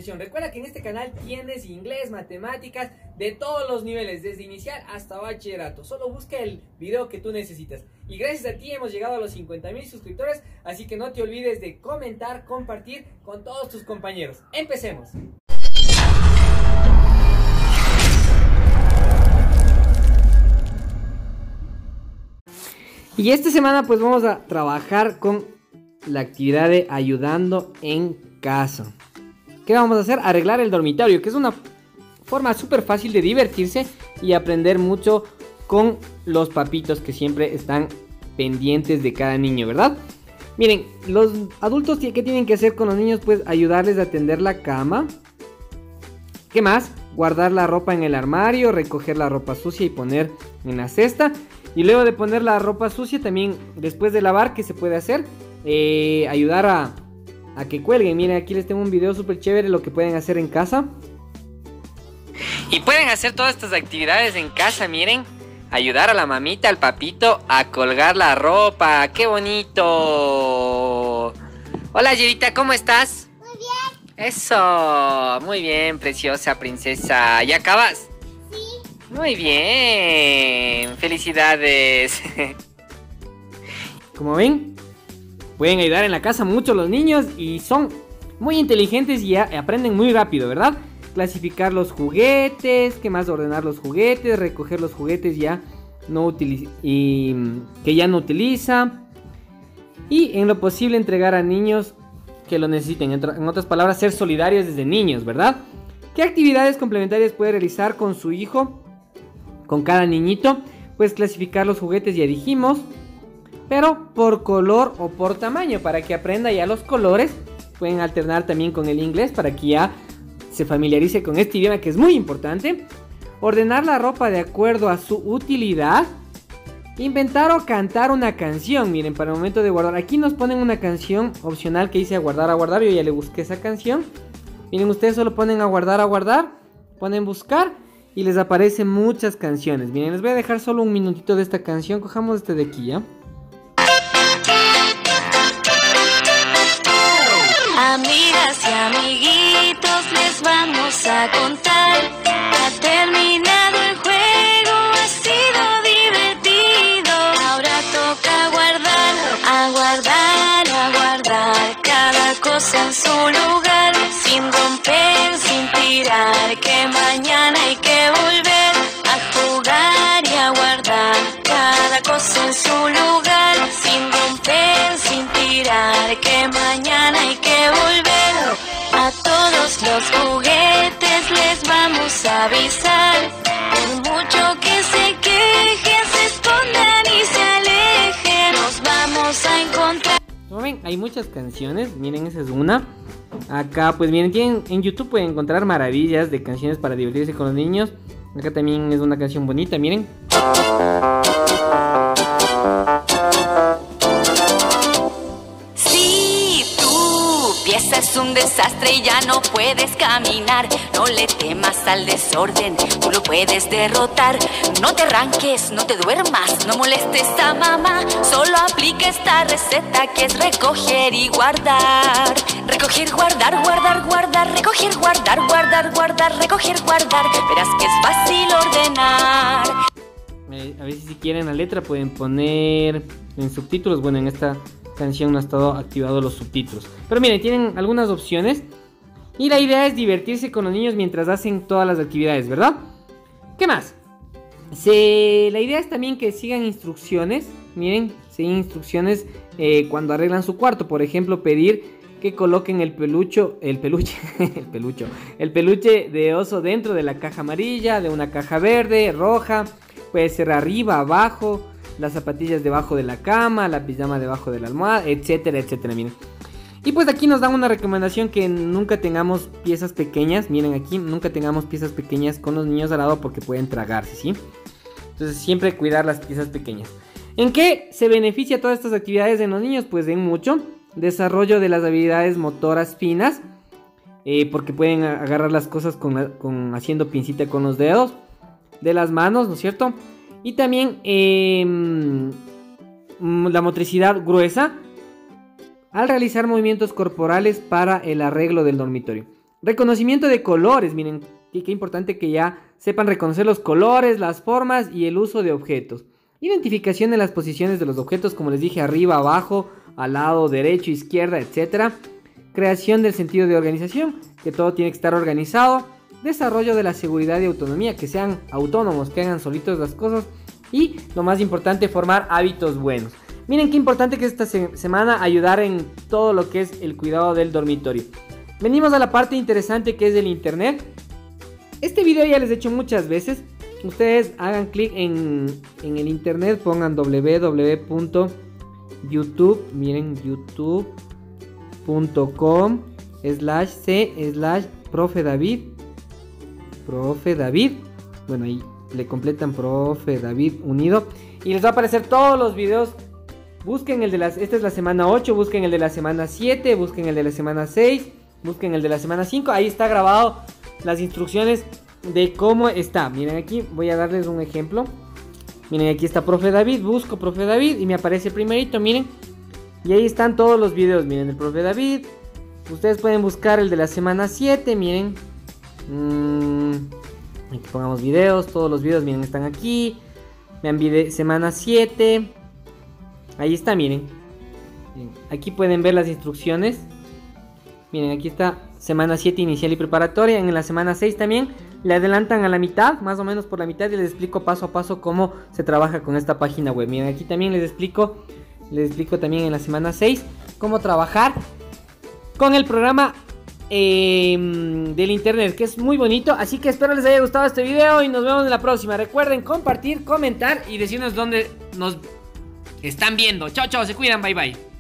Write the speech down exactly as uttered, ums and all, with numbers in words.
pronunciación. Recuerda que en este canal tienes inglés, matemáticas, de todos los niveles, desde inicial hasta bachillerato. Solo busca el video que tú necesitas. Y gracias a ti hemos llegado a los cincuenta mil suscriptores, así que no te olvides de comentar, compartir con todos tus compañeros. ¡Empecemos! Y esta semana pues vamos a trabajar con la actividad de ayudando en casa. ¿Qué vamos a hacer? Arreglar el dormitorio, que es una forma súper fácil de divertirse y aprender mucho con los papitos que siempre están pendientes de cada niño, ¿verdad? Miren, los adultos, ¿qué tienen que hacer con los niños? Pues ayudarles a tender la cama. ¿Qué más? Guardar la ropa en el armario, recoger la ropa sucia y poner en la cesta. Y luego de poner la ropa sucia, también después de lavar, ¿qué se puede hacer? Eh, ayudar a, a que cuelguen. Miren, aquí les tengo un video súper chévere lo que pueden hacer en casa. Y pueden hacer todas estas actividades en casa, miren. Ayudar a la mamita, al papito a colgar la ropa. ¡Qué bonito! Hola, Yerita, ¿cómo estás? Muy bien. Eso, muy bien, preciosa princesa. ¿Ya acabas? Sí. Muy bien, felicidades. Como ven, pueden ayudar en la casa mucho los niños y son muy inteligentes y aprenden muy rápido, ¿verdad? Clasificar los juguetes, ¿qué más? Ordenar los juguetes, recoger los juguetes ya no utiliza y que ya no utiliza. Y en lo posible entregar a niños que lo necesiten. En otras palabras, ser solidarios desde niños, ¿verdad? ¿Qué actividades complementarias puede realizar con su hijo? Con cada niñito. Pues clasificar los juguetes, ya dijimos. Pero por color o por tamaño, para que aprenda ya los colores. Pueden alternar también con el inglés para que ya se familiarice con este idioma que es muy importante. Ordenar la ropa de acuerdo a su utilidad. Inventar o cantar una canción. Miren, para el momento de guardar, aquí nos ponen una canción opcional que dice a guardar, a guardar. Yo ya le busqué esa canción. Miren, ustedes solo ponen a guardar, a guardar. Ponen buscar y les aparecen muchas canciones. Miren, les voy a dejar solo un minutito de esta canción. Cojamos este de aquí, ¿ya? Amigas y amiguitos, les vamos a contar. Ha terminado el juego, ha sido divertido. Ahora toca guardar, a guardar, a guardar cada cosa en su lugar, sin romper, sin tirar, que mañana hay que volver a jugar y a guardar cada cosa en su lugar, sin romper, sin tirar, que mañana hay que volver. A todos los juguetes les vamos a avisar, por mucho que se quejen, se escondan y se alejen, nos vamos a encontrar. Como ven, hay muchas canciones. Miren, esa es una. Acá, pues miren, tienen, en YouTube pueden encontrar maravillas de canciones para divertirse con los niños. Acá también es una canción bonita, miren. Pieza es un desastre y ya no puedes caminar. No le temas al desorden, tú lo puedes derrotar. No te arranques, no te duermas, no molestes a mamá. Solo aplica esta receta que es recoger y guardar. Recoger, guardar, guardar, guardar. Recoger, guardar, guardar, guardar. Recoger, guardar. Verás que es fácil ordenar. Eh, a veces si quieren la letra pueden poner en subtítulos. Bueno, en esta canción no ha estado activado los subtítulos, pero miren, tienen algunas opciones y la idea es divertirse con los niños mientras hacen todas las actividades, ¿verdad? ¿Qué más? Se... La idea es también que sigan instrucciones. Miren, sigan instrucciones eh, cuando arreglan su cuarto. Por ejemplo, pedir que coloquen el pelucho, el peluche, el pelucho, el peluche de oso dentro de la caja amarilla, de una caja verde, roja. Puede ser arriba, abajo, las zapatillas debajo de la cama, la pijama debajo de la almohada, etcétera, etcétera, miren. Y pues aquí nos dan una recomendación que nunca tengamos piezas pequeñas. Miren aquí, nunca tengamos piezas pequeñas con los niños al lado porque pueden tragarse, ¿sí? Entonces siempre cuidar las piezas pequeñas. ¿En qué se beneficia todas estas actividades en los niños? Pues en mucho. Desarrollo de las habilidades motoras finas. Eh, porque pueden agarrar las cosas con, la, con haciendo pincita con los dedos. De las manos, ¿no es cierto? Y también eh, la motricidad gruesa al realizar movimientos corporales para el arreglo del dormitorio. Reconocimiento de colores, miren, qué, qué importante que ya sepan reconocer los colores, las formas y el uso de objetos. Identificación de las posiciones de los objetos, como les dije, arriba, abajo, al lado, derecho, izquierda, etcétera. Creación del sentido de organización, que todo tiene que estar organizado. Desarrollo de la seguridad y autonomía, que sean autónomos, que hagan solitos las cosas. Y lo más importante, formar hábitos buenos. Miren qué importante que esta se semana ayudar en todo lo que es el cuidado del dormitorio. Venimos a la parte interesante que es el internet. Este video ya les he hecho muchas veces. Ustedes hagan clic en, en el internet, pongan w w w punto youtube, miren, youtube punto com slash c slash profe David, profe David, bueno, ahí le completan profe David unido y les va a aparecer todos los videos. Busquen el de las, esta es la semana ocho, busquen el de la semana siete, busquen el de la semana seis, busquen el de la semana cinco, ahí está grabado las instrucciones de cómo está. Miren, aquí voy a darles un ejemplo. Miren, aquí está profe David, busco profe David y me aparece primerito, miren. Y ahí están todos los videos, miren, el profe David. Ustedes pueden buscar el de la semana siete, miren. Mm, aquí pongamos videos, todos los videos, miren, están aquí. Vean, video, semana siete. Ahí está, miren. Aquí pueden ver las instrucciones. Miren, aquí está semana siete inicial y preparatoria. En la semana seis también le adelantan a la mitad, más o menos por la mitad, y les explico paso a paso cómo se trabaja con esta página web. Miren, aquí también les explico, les explico también en la semana seis cómo trabajar con el programa eh, del internet, que es muy bonito. Así que espero les haya gustado este video y nos vemos en la próxima. Recuerden compartir, comentar y decirnos dónde nos están viendo. Chao, chao, se cuidan, bye, bye.